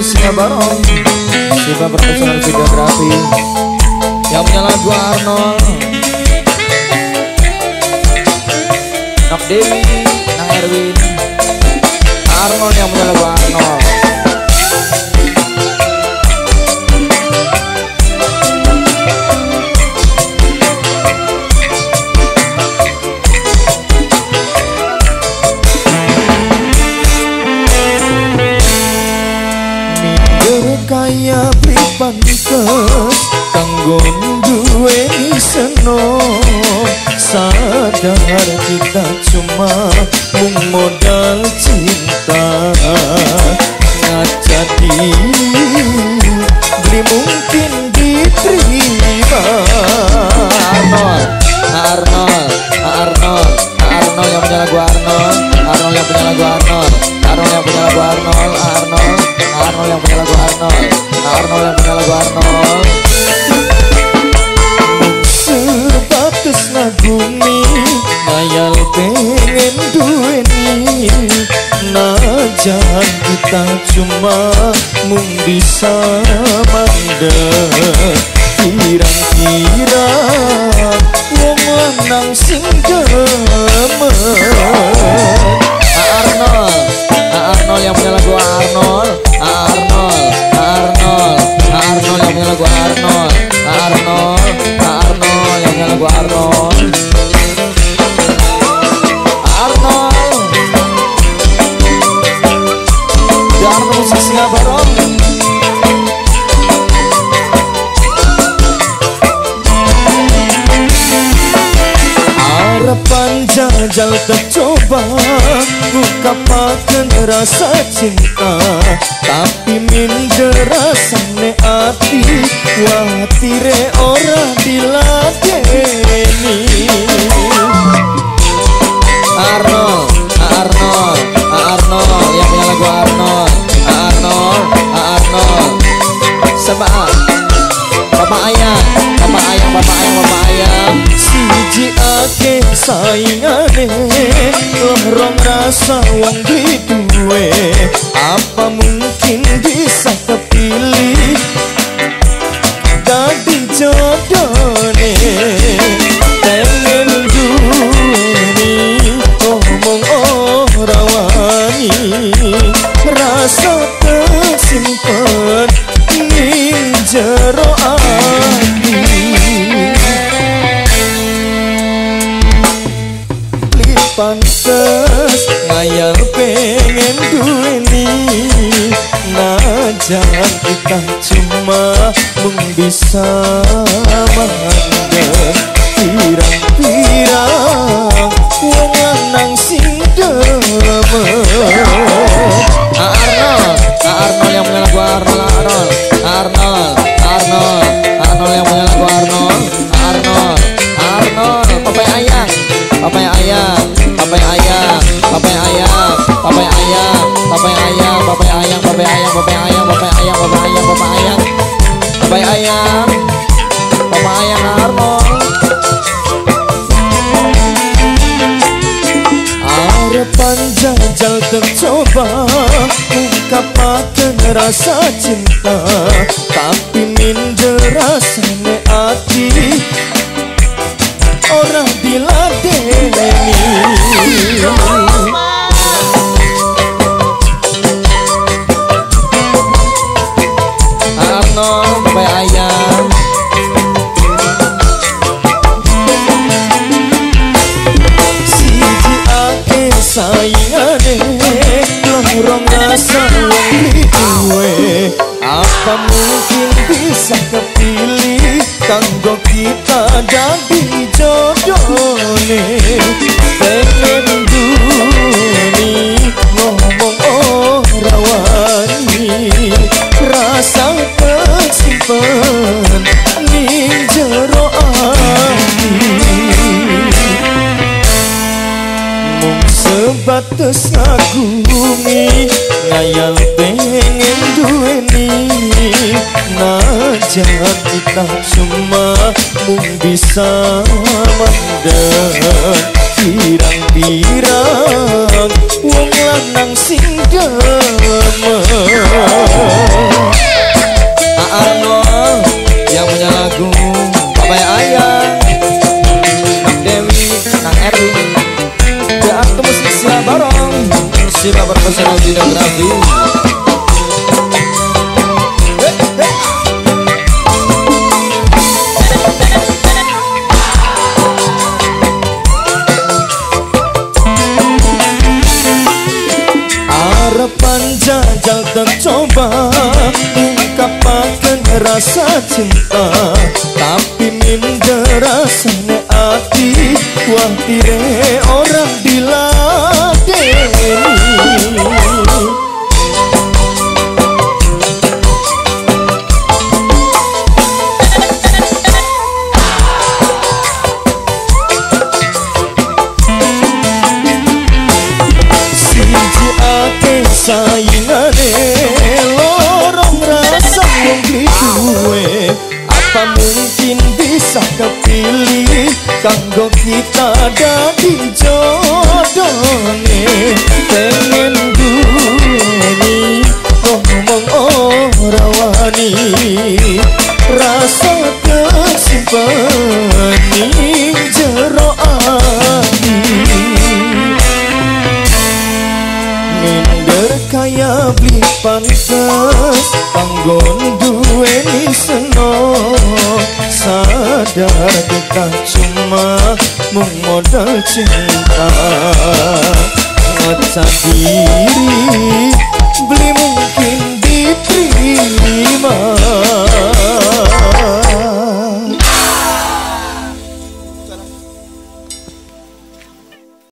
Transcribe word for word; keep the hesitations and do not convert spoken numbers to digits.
musisinya Barong, Siva Profesional Videografi, yang punya lagu Arnold, Nok Dewi, Nang Erwin, Arnold yang punya lagu Arnold. Kaya pripantes kanggo duweni seno, sadar kita cuma mung modal cinta, ngaca diri beli mungkin diterima. Arnold, Arnold, Arnold, Arnold yang punya lagu Arnold, Arnold yang punya lagu Arnold, Arnold yang punya lagu Arnold, Arnold, Arnold yang punya lagu Arnold, Arnold yang punya lagu Arnold. Sebatas ngagumi, ngayal pengen duweni, najan kita cuma mung bisa mandek. Kirang-kirang wong lanang sing demen. Arnold, Arnold yang punya lagu Arnold, Arnold, Arnold, Arnold yang punya lagu Arnold, Arnold, Arnold yang punya lagu Arnold, Arnold, di Arnold musisinya Barong. Harapan jajal tercoba, ngungkapaken rasa cinta, tapi minder rasane ati, watire ora diladeni. Arnold, Arnold, Arnold yang punya lagu Arnold, Arnold, Arnold, sama Bapak Ayang, Bapak Ayang, Bapak Ayang, Bapak Ayang. Siji ake saingane, lorong rasa wong duwe, apa mungkin bisa kepilih dadi jodone. Pengen duweni ngomong ora wani, rasa tersimpen ning jero ati. Pantes ngayal pengen duweni, najan kita cuma mung bisa mandek. Pirang-pirang wong lanang sing demen. Arnold, Arnold yang punya lagu Arnold, Arnold, Arnold, Arnold, Arnold yang punya lagu Arnold, Arnold, Arnold, Papai Ayang, Papai Ayang, Papai Ayang, Papai Ayang, Papai Ayang, Papai Ayang, Papai Ayang, Papai Ayang, Papai Ayang, Papai Ayang, Papai Ayang, Papai Ayang, Papai Ayang, Papai Ayang Arnold. Harapan jajal tercoba, ungkapaken rasa cinta, tapi minder rasane ati, ora diladeni. Arnold, Papai Ayang. Siji ake saingane, lorong rasa wong duwe, apa mungkin bisa kepilih kanggo kita dadi jodone. Pengen duweni ngomong ora wani, rasa tersimpen ning jero ati. Mung sebatas ngagumi, ngayal pengen duweni, najan kita cuma mung bisa mandek. Pirang-pirang wong lanang sing demen. dorong simak profesional videografi. Harapan jajal tercoba ungkapakan rasa cinta, tapi minder rasanya hati wah tire orang diladeni. Saingane lorong rasa wong duwe, apa mungkin bisa kepilih kanggo kita dadi jodone. Pengen duweni ngomong ora wani, rasa kesimpan ning jero ati. Minder kaya beli pantes panggon duweni seno, sadar kita cuma mung modal cinta, ngocak diri